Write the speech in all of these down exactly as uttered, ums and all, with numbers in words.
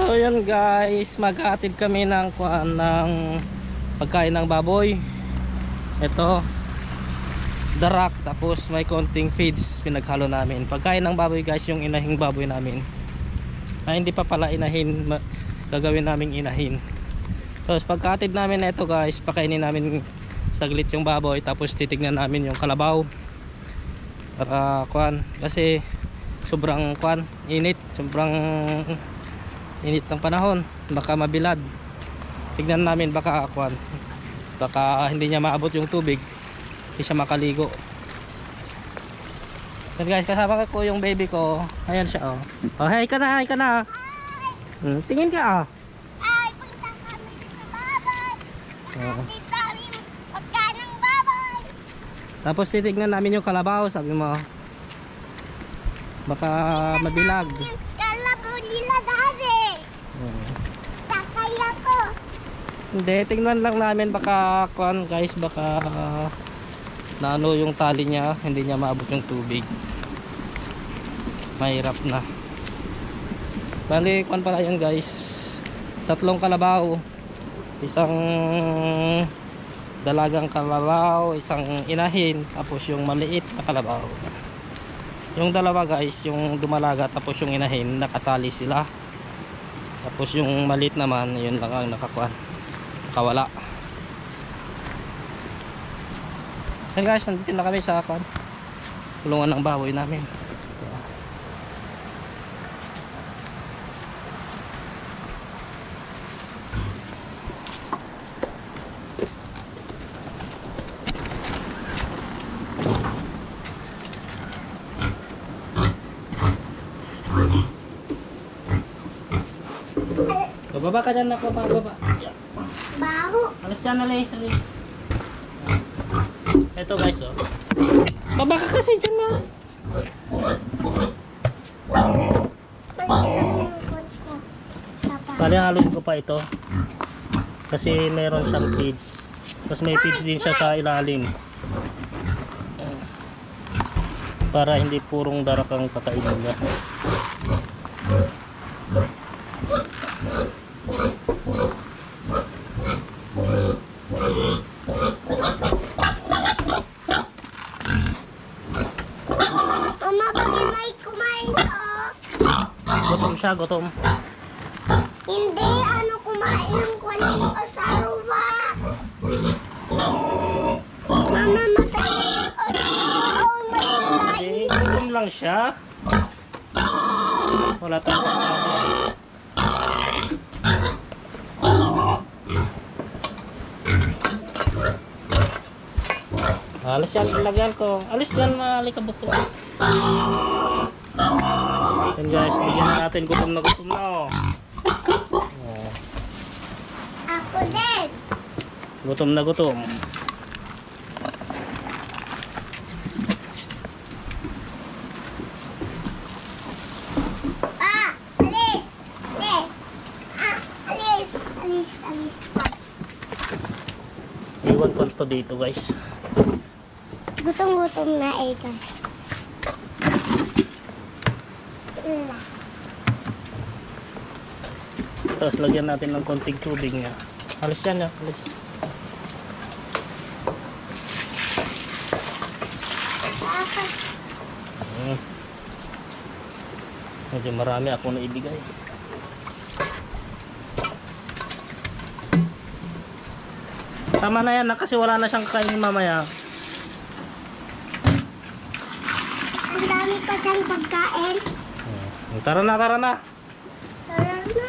So yun guys, maghahatid kami ng kuan ng pagkain ng baboy. Ito darak, tapos may konting feeds pinaghalo namin. Pagkain ng baboy guys, yung inahing baboy namin. Ay, hindi pa pala inahin, gagawin naming inahin. Tapos pagkatid namin na ito guys, pakainin namin saglit yung baboy, tapos titignan namin yung kalabaw para kuan, kasi sobrang kuan, init, sobrang init ng panahon, baka mabilad. Tignan namin, baka kuan, baka hindi niya maabot yung tubig, hindi siya makaligo. So guys, kasama ko yung baby ko. Ayan siya oh. Oh, hey ka na, hey ka na. Hmm, tingin ka oh. Ay, punta kami sa baboy. Oh. Dito kami pagkain ng baboy. Tapos titignan namin yung kalabaw, sabi mo. Baka mabilag. Kalabaw nila dati. Oh. Sakay ako. Hindi, tingnan lang namin, baka kuan guys, baka uh, naano yung tali niya, hindi niya maabot yung tubig. Mahirap na. Bali, kuan pala yan guys, tatlong kalabaw, isang dalagang kalabaw, isang inahin, tapos yung maliit na kalabaw. Yung dalawa guys, yung dumalaga, tapos yung inahin, nakatali sila. Tapos yung maliit naman, yun lang ang nakakuan, nakawala. Yan guys, nandito na kami sa kuan, kulungan ng baboy namin. Bababa ka dyan na, bababa. Baho. Alas dyan, alis, alis. Ito guys oh. Baba ka kasi dyan na. Bali, halon ko pa ito. Kasi meron siyang feeds. Tapos may feeds din siya sa ilalim. Para hindi purong darak ang kakainin niya. Mama, bakit may kumain sa Gutom siya, gutom. Hindi, ano kumain ng kwaling o saruba? Mama, matay o o matay. Eh, gutom lang siya. Wala tayong alis yan, lagyan ko. Alis dyan, malikabok ko. Yan guys, bigyan na natin, gutom na gutom na oh. Oh. Ako din. Gutom na gutom. Ah, alis. Alis. Ah, alis. Alis, alis. Iwan ko to dito guys. Gutom-gutom na eh guys. Wala. Tapos lagyan natin ng konting tubig nga. Alis yan ya, alis. Papa. Hmm. Medyo marami ako na ibigay. Tama na yan na, kasi wala na siyang kakainin mamaya. Ang dami pa siyang pagkain. Hmm. Tara na, tara na. Tara na.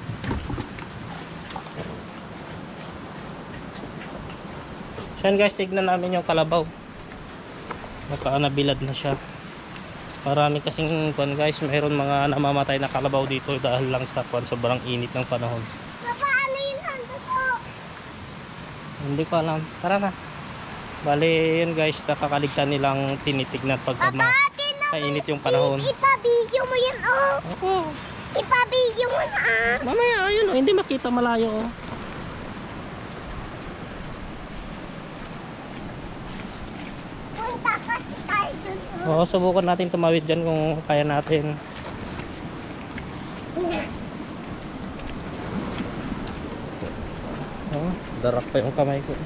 Yan guys, tignan namin yung kalabaw. Nakaanabilad na siya. Marami kasing kuan guys, mayroon mga namamatay na kalabaw dito dahil lang sa kuan, sobrang init ng panahon. Papa, ano yun ang totoo? Hindi ko alam. Tara na. Bali yun guys, nakakaligtan nilang tinitignan pagka Papa, mainit yung panahon. Ipabidyo mo yan oh. Oo. Ipabidyo mo na ah. Mamaya, ayun oh, hindi makita malayo oh. Punta kasi tayo dun oh. Oo, subukan natin tumawid dyan kung kaya natin. Oh, darak pa yung kamay ko.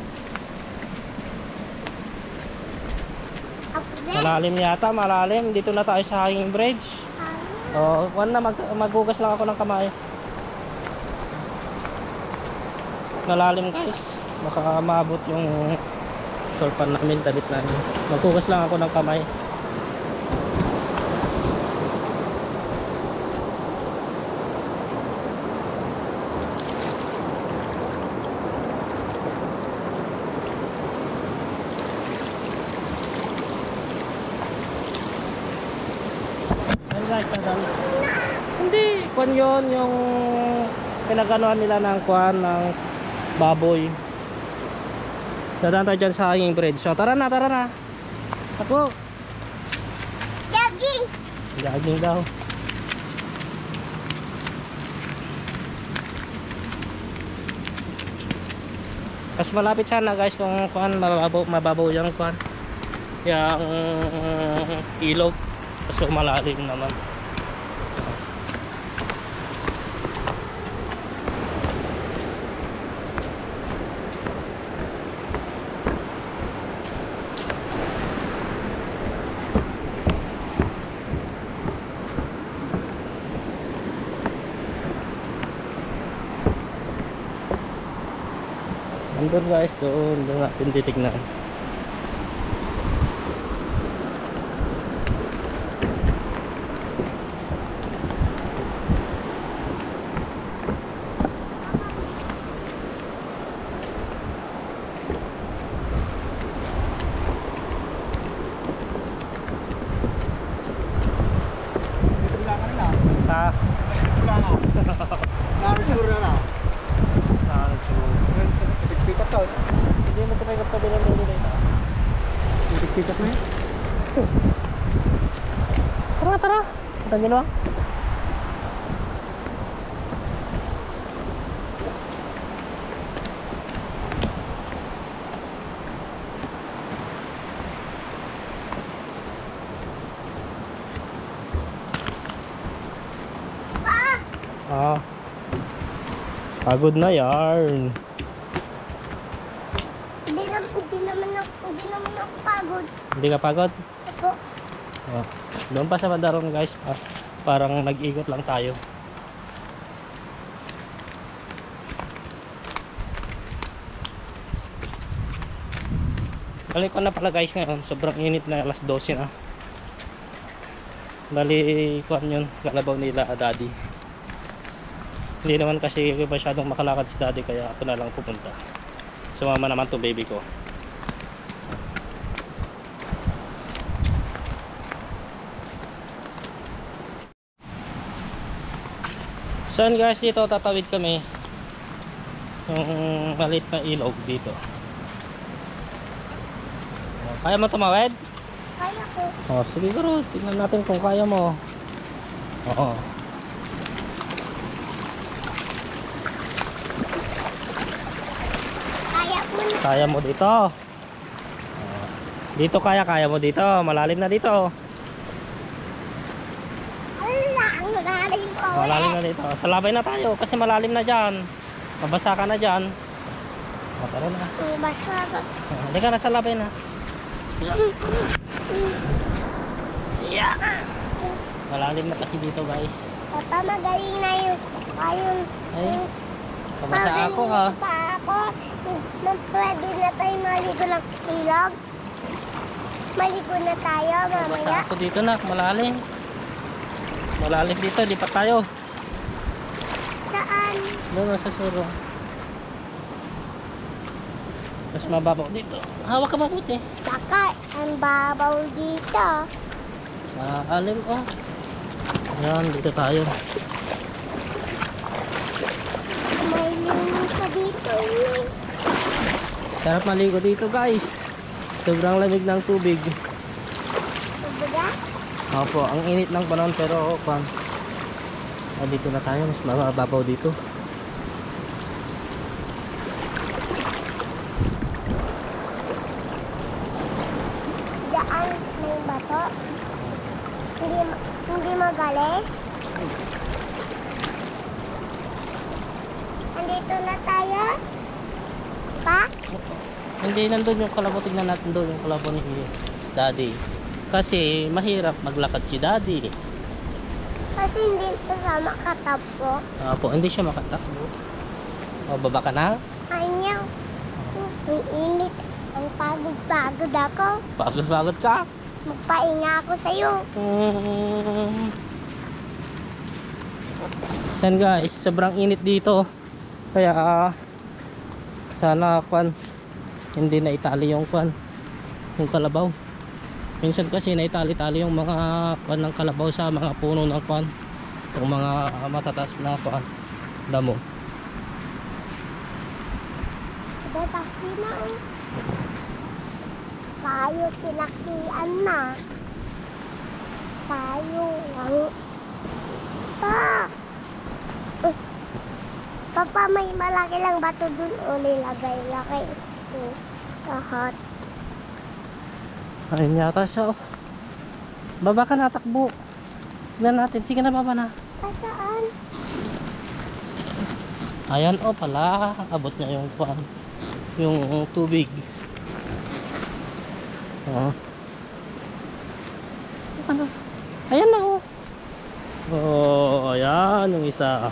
Ako din. Malalim yata, malalim. Dito na tayo sa hanging bridge. Oh, one na mag maghugas lang ako ng kamay. Malalim guys. Baka maabot yung surpan namin, tabit namin. Maghugas lang ako ng kamay. Guys, nadal. Hindi, kwan yun yung pinaganuhan nila ng kwan ng baboy. Dadaan tayo dyan sa hanging bridge. So tara na, tara na. Ako. Jogging. Jogging daw. Mas malapit sana guys kung kwan mababaw, mababaw yung kwan. Yung ilog. So malalim naman. Andun guys, doon, doon natin titignan. Ha? Hindi mo ito may kaptabi ng lulu na ito. Pitik-pitik na yun. Tara, tara. Ito ginawa. Ah. Pagod na yarn. Hindi naman, hindi naman ako, hindi naman ako pagod. Hindi ka pagod? Ako. Oh. Doon pa sa bandaron guys. Ah, parang nag-ikot lang tayo. Balik ko na pala guys ngayon. Sobrang init na, alas dose na. Bali kuhan yun. Galabaw nila daddy. Hindi naman kasi masyadong makalakad si daddy, kaya ako na lang pupunta. Sumama naman to baby ko. Saan guys, dito tatawid kami. Yung maliit na ilog dito. Kaya mo tumawid? Kaya ko. Oh, sige garo, tingnan natin kung kaya mo. Oo. Kaya ko na. Kaya mo dito. Oh. Dito kaya, kaya mo dito. Malalim na dito. Ala, ang malalim ko. Malalim na dito. Salabay na tayo kasi malalim na dyan. Mabasa ka na dyan. O, tara na. Ang basa ko. Oh, hindi ka na salabay na. Yeah. Malalim na kasi dito guys. Papa, magaling na yung, ayun. Ay, kabasa ako ha. Pa ako. Nang pwede na tayo maligo ng ilog. Maligo na tayo Kabasa mamaya. ako dito na, malalim. Malalim dito, di pa tayo. Saan? Doon sa suro. Mas mababaw dito. Hawak ka mabuti. Baka, ang babaw dito. Malalim oh. Ayan, dito tayo. May linis ka dito. Sarap maligo dito guys. Sobrang lamig ng tubig. Diba? Opo, ang init ng panahon pero pan. Ah, dito na tayo, mas mababaw dito. Daan may bato. Hindi, hindi magaling. Andito na tayo. Hindi, nandun yung kalabaw. Tignan natin doon yung kalabaw ni Daddy. Kasi mahirap maglakad si Daddy. Kasi hindi kasama katapok. Opo, hindi siya makatakbo. O, baba ka na? Ayaw. Ang init. Ang pagod-pagod ako. Pagod-pagod ka? Magpahinga ako sa'yo. Hmm. Yan guys, sobrang init dito. Kaya sana kwan hindi na itali yung kwan yung kalabaw. Minsan kasi na itali-tali yung mga kwan ng kalabaw sa mga puno ng kwan, yung mga matataas na kwan damo. Diba, taki na oh. Tayo tinakian na. Tayo ang... Pa! Uh, Papa, may malaki lang bato dun o nilagay-lagay. Uh, lahat. Ayun yata siya oh. Baba ka na, takbo. Tignan natin, sige na, baba na. Pa, saan? Ayan oh pala, abot niya yung kwan, yung tubig. Oh. Ano? Ayan na oh. Oh, ayan yung isa.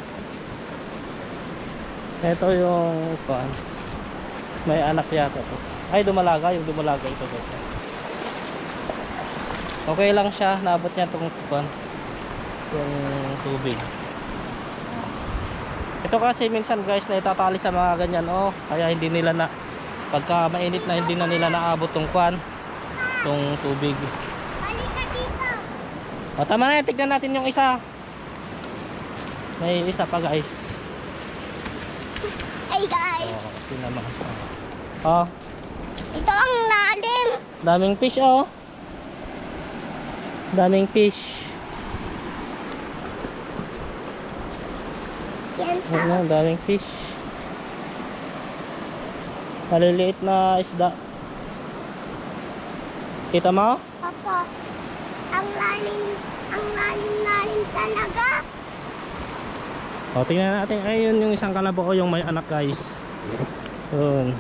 Ito yung kwan. May anak yata to. Ay, dumalaga, yung dumalaga ito guys. Okay lang siya, naabot niya itong kwan, yung tubig. Ito kasi minsan guys na itatali sa mga ganyan oh, kaya hindi nila na pagka mainit na hindi na nila naabot tong kwan, tong tubig. Balik ka dito. O tama na, tignan natin yung isa. May isa pa guys. Ay guys, Oh, tingnan mo. Oh, ito ang lalim. daming fish oh. Daming fish. Yan sa Ano, daming fish. Maliliit na isda. Kita mo? Papa. Ang lalim, ang lalim-lalim talaga. O, tingnan natin. Ayun yung isang kalabaw, yung may anak guys. Yun.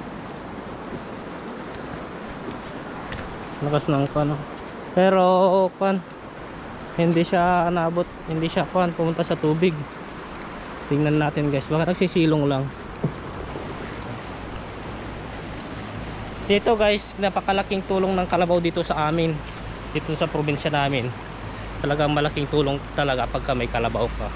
Lakas ng pan. Pero pan, hindi siya naabot, hindi siya pan pumunta sa tubig. Tingnan natin guys, baka nagsisilong lang. Dito guys, napakalaking tulong ng kalabaw dito sa amin, dito sa probinsya namin. Talagang malaking tulong talaga pagka may kalabaw ka.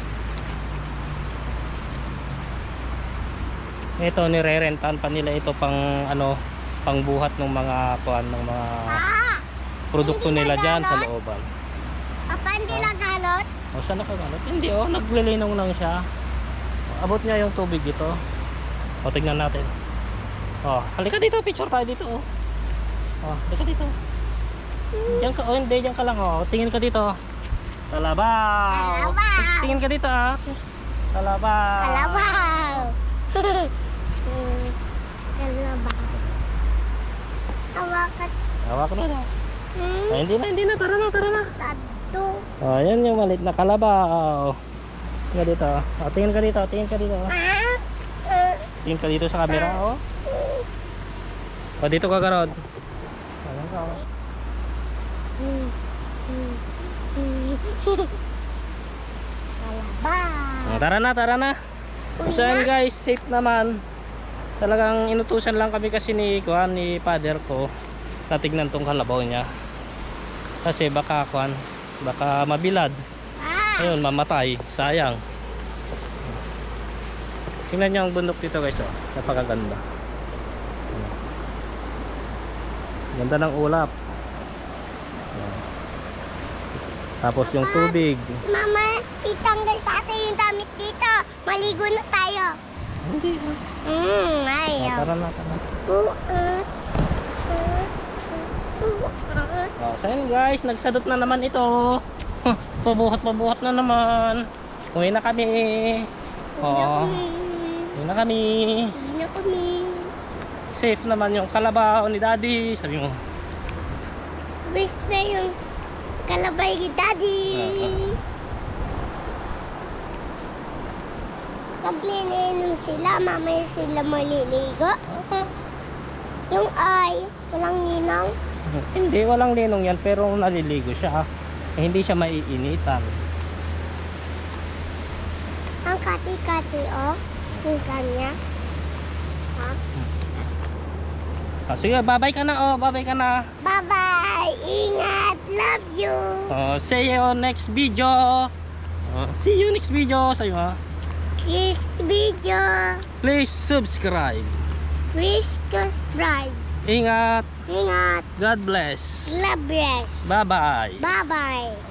Ito, nire-rentan pa nila ito pang ano, pang buhat ng mga kuan, ng mga Ah, produkto hindi nila diyan sa nagalot? looban. Papa, hindi lang galot. O, saan nakagalot? Hindi oh, naglilinong lang siya. Abot niya yung tubig dito. O, tignan natin. O, halika dito, picture tayo dito oh. O, halika dito. Diyan ka, oh hindi, diyan ka lang oh. Tingin ka dito. Kalabaw. Kalabaw. Tingin ka dito ah. Kalabaw. Kalabaw. Hmm, Kalabaw. Hawakan. Hawak na na. Hmm, Ay, hindi na, hindi na. Tara na, tara na. sado. O, yan yung maliit na kalabaw. Tingin ka dito. O, tingin ka dito, tingin ka dito. Ah, ah, Tingin ka dito sa camera oh. O, dito ka Garod. Ayan ka oh. hmm, hmm, hmm. Kalabaw. O, tara na, tara na. So yan guys, safe naman. Talagang inutusan lang kami kasi ni Kuan, ni father ko, na tignan tong kalabaw niya. Kasi baka Kuan, baka mabilad. Ah, Ayun, mamatay. Sayang. Tingnan niyo ang bundok dito guys oh. Napakaganda. Ganda ng ulap. Tapos yung tubig. Mama, itanggal tatay yung damit dito. Maligo na tayo. Hindi. Hmm, O, ayaw. tara na, tara na. Uh, uh, uh, uh, uh. O, so yun guys, nagsadot na naman ito. Huh, pabuhat pabuhat na naman. Uwi na kami. Uwi na Oo. kami. Uwi na kami. Uwi na kami. Safe naman yung kalabaw ni Daddy. Sabi mo. Wish na yung kalabay ni Daddy. Ah, Naglininong sila, mamaya sila maliligo. Yung ay, walang ninang. Hindi, walang linong yan, pero naliligo siya. Eh, hindi siya maiinitan. Ang kati-kati, oh. Minsan niya. Ha? Ah, sige, bye-bye ka na, oh. Bye-bye ka na. Bye-bye! Ingat! Love you! Oh, see you next video. Oh, see you next video. Sa'yo, ha. Kiss video! Please subscribe. Please subscribe! Ingat. Ingat! God bless. Love bless! Bye-bye. Bye-bye!